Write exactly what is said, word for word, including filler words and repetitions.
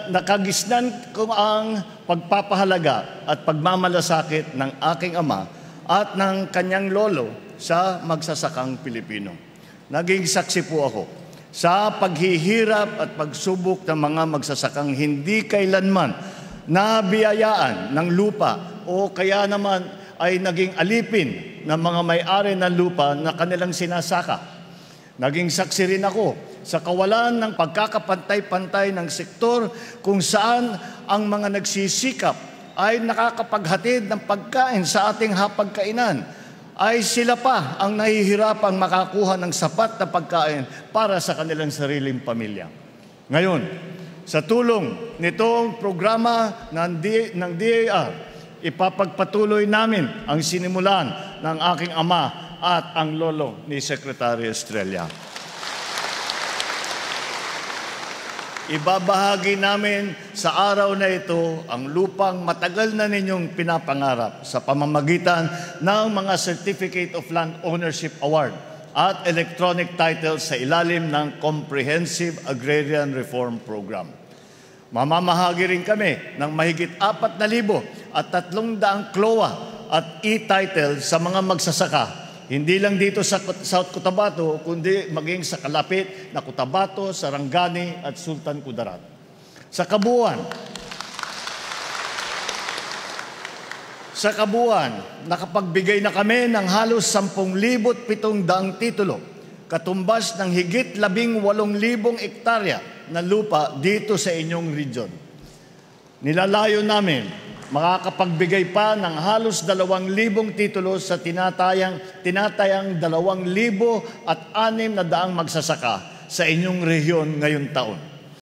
nakagisnan ko ang pagpapahalaga at pagmamalasakit ng aking ama at ng kanyang lolo sa magsasakang Pilipino. Naging saksi po ako sa paghihirap at pagsubok ng mga magsasakang hindi kailanman nabiyayaan ng lupa o kaya naman ay naging alipin ng mga may-ari ng lupa na kanilang sinasaka. Naging saksi rin ako sa kawalan ng pagkakapantay-pantay ng sektor kung saan ang mga nagsisikap ay nakakapaghatid ng pagkain sa ating hapagkainan, ay sila pa ang nahihirapang makakuha ng sapat na pagkain para sa kanilang sariling pamilya. Ngayon, sa tulong nitong programa ng D A R, ipapagpatuloy namin ang sinimulan ng aking ama at ang lolo ni Secretary Estrella. Ibabahagi namin sa araw na ito ang lupang matagal na ninyong pinapangarap sa pamamagitan ng mga Certificate of Land Ownership Award at electronic titles sa ilalim ng Comprehensive Agrarian Reform Program. Mamamahagi rin kami ng mahigit apat na libo at tatlong daang C L O A at e-title sa mga magsasaka, hindi lang dito sa South Cotabato, kundi maging sa kalapit na Cotabato, Sarangani at Sultan Kudarat. Sa kabuuan, sa kabuuan, nakapagbigay na kami ng halos sampung libo't pitong daang titulo, katumbas ng higit labing walong libong ektarya na lupa dito sa inyong region. Nilalayo namin makakapagbigay pa ng halos dalawang libong titulo sa tinatayang, tinatayang dalawang libo at anim na daang magsasaka sa inyong rehiyon ngayong taon.